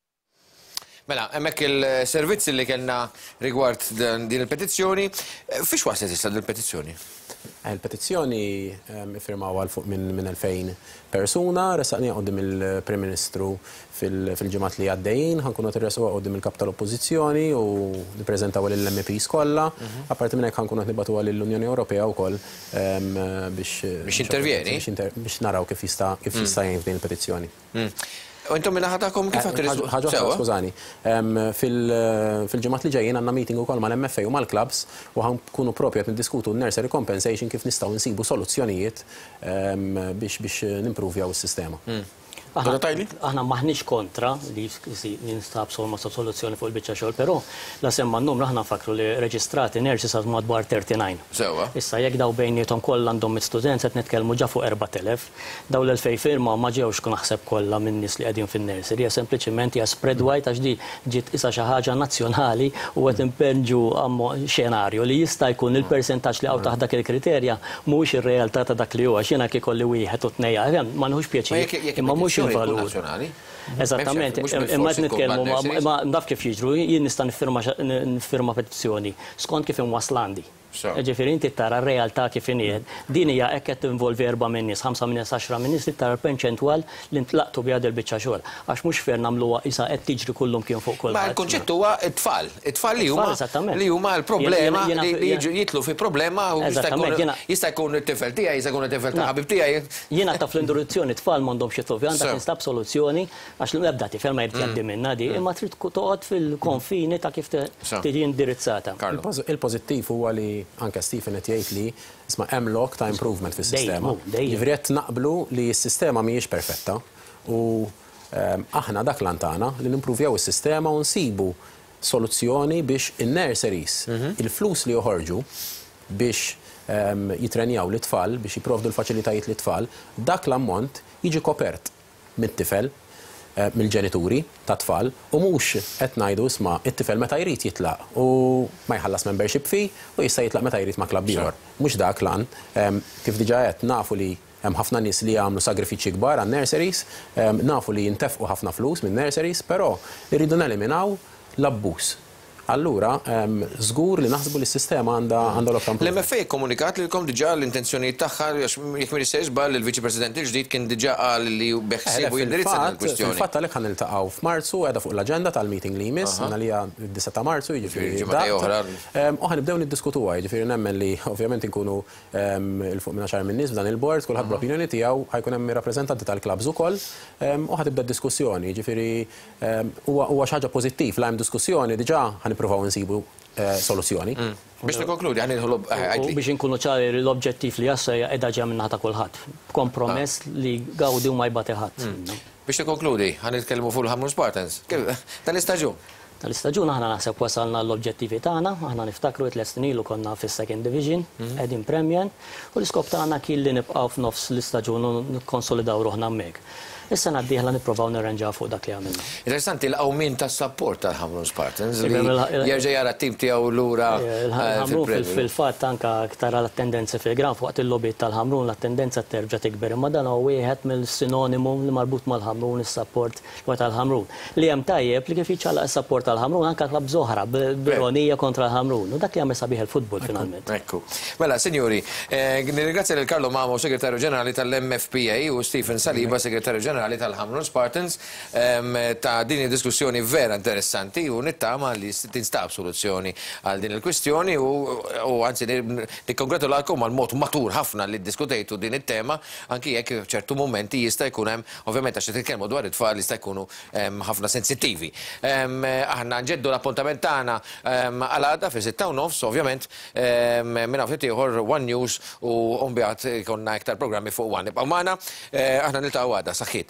Mela, hemmhekk il-servizzi li kellna rigward din il-petizzjoni, fiex waslet issa din il-petizzjoni? Il-petizzjoni iffirmaw għal fuq minn 2000 persuna, ressaqni għoddim il-Prim Ministru fil-ġimgħat li għaddejjin, ħankunu tirresqu għoddim il-kap tal-Oppożizzjoni u nippreżentaw lill-MPs kollha. Apparti minn hekk ħankunu nibgħatuha lill-Unjoni Ewropea wkoll biex intervjeni biex naraw kif jista' jgħin f'din il-petizzjoni. U intom minna ħatakom kif għattu ħaġa skużani. Fil-ġimgħat li ġejjin għandna meeting ukoll mal-MFA u mal-clubs u ħankunu propju qed niddiskutu n-nursery compensation kif nistgħu nsibu soluzzjonijiet biex nimprovjaw is-sistema. Aħna maħniex kontra li ninstab soluzzjoni fuq il-biċċa xogħol, però la semma n-numru aħna nfakru li reġistrati nurses għad madwar 39. Sewa. Issa jekk daw bejnietom kollha għandhom students qed nitkellmu ġa fuq 4,000, daw l-2000 firma ma ġewx kun naħseb kollha min nies li qegħdin fin-nursery, hija sempliċement hija spread wide għax di ġiet isa xi ħaġa nazzjonali u qed impenġu xenarju li jista' jkun il-persentaġġ li hawn taħt dak il-kriterja mhuwiex ir-realtà ta' dak li huwa x'jiena kif ikolli wieħed u tnejja, ma nħux pjaċir, imma mhux il-valur. Eżattament, imma qed nitkellmu ma naf kif jiġru, jien nista' nifirma petizzjoni skont kif inwaslandi. Ġifieri inti tara r-realtà kif inhi. Din hija hekk qed tinvolvi 4 min nies, 5 min nies, 10 min nies li tara l-perċentwal li ntlaqtu biha il-biċċa xogħol. Għax mhux fer nagħmluha isa qed tiġri kullhom kien fuq kull. Ma l-konċett huwa t-tfal. It-tfal li huma l-problema li jitlu fi problema u jista' jkun it-tifel tiegħi, jista' jkun it-tifel ta' ħabib tiegħi. Jiena taf l-indurizzjoni tfal m'għandhomx jitlu għandha tinstab soluzzjoni għax l-ebda tifel ma jrid jgħaddi minnha di, imma trid toqgħod fil-konfini ta' kif tiġi indirizzata. Il-pożittiv huwa li anke Stephen qed jgħid li isma' hemm lok ta' improvement fis-sistema. Jiġifieri qed naqblu li s-sistema mhijiex perfetta u aħna dak lantana li nimpruvjaw is-sistema u nsibu soluzzjoni biex in-nurseries il-flus li joħorġu biex jitrenjaw l-tfal biex jipprovdu l-faċilitajiet lit-tfal, dak l-ammont jiġi kopert mit-tifel mill-ġenituri ta' tfal u mhux qed ngħidu isma' it-tifel meta jrid jitlaq u ma jħallas membership fee u jista' jitlaq meta jrid ma' klabb ieħor. Mhux dak lan, kif diġà qed nafu li hemm ħafna nies li jagħmlu sagrifiċċji kbar għan-nurseries, nafu li jintefqu ħafna flus minn-nurseries, però irridu neliminaw l-abbuż. Allura, żgur li naħsbu li s-sistema għandha l-okta. L-MFA komunikat lilkom diġà l-intenzjonijiet tagħha jekk ma jissejx żball il-Viċi President il-ġdid kien diġà qal li beħsibu jindirizza l-kwistjoni. Fil-fatt għalhekk ħaniltaqgħu f'Marzu qiegħda fuq l-aġenda tal-meeting li jmiss għandna li d-9 ta' Marzu jiġifieri. U ħanibdew niddiskutuha, jiġifieri nemmen li ovvjament inkunu il-fuq minn 10 min nies f'dan il-bord, kulħadd bl-opinjoni tiegħu ħajkun hemm rappreżentanti tal-klabs ukoll u ħatibda d-diskussjoni, jiġifieri huwa xi ħaġa pożittiv la hemm diskussjoni diġà ħanippruvaw insibu soluzzjoni. Biex nikkonkludi biex inkunu ċari l-obġettiv li jassa qiegħda ġejja minn ta' kulħadd. Kompromess li gawdi u ma jbagħti ħadd. Biex nikkonkludi, ħanitkellmu fuq il-Hamrun Spartans. Tal-istaġun. Tal-istaġun aħna naħseb wasalna l-obġettivi tagħna, aħna niftakru t-lestin ilu konna fis-second division, qegħdin Premier, u l-iskop tagħna kien li nibqgħu f'nofs l-istaġun u nikkonsolidaw ruħna hemmhekk. Issa ngħaddieħla nippruvaw nirranġaw fuq dak li għamilna. Interessanti l-qawmin tas-sapport tal-Hamrun Spartans li jerġa' jara t-tim tiegħu lura. Il-Hamrun fil-fatt anke tara l-attendenza fil-gran fuq il-lobby tal-Hamrun l-attendenza terġa' tikber, imma dan huwa wieħed mill-sinonimu li marbut mal-Hamrun is-sapport tal-Hamrun. Li hemm tajjeb li kif jiċċaqlaq is-sapport tal-Hamrun anke klabb oħra b'ironija kontra l-Hamrun u dak li għamel sabiħ il-futbol finalment. Ekku. Mela, sinjuri, nirringrazzja lil Carlo Mamo, Segretarju Ġenerali tal-MFPA u Stephen Saliba, Segretarju Ġenerali tal-Hamrun Spartans, ta' din il-diskussjoni vera interessanti u nittama li tinstab soluzzjoni għal din il-kwistjoni u għanzi nikkongratulakom għal mod matur ħafna li diskutejtu din it-tema, anki jekk ċertu momenti jista' jkun hemm, ovvjament għax titkellmu dwar it-tfal jista' jkunu ħafna sensittivi. Aħna nġeddu l-appuntament tagħna għal-għada fi-6:30, ovvjament minn ftit ieħor One News u mbagħad konna iktar programmi fuq One. Nibqgħu magħna, aħna niltaqgħu għada saħħit.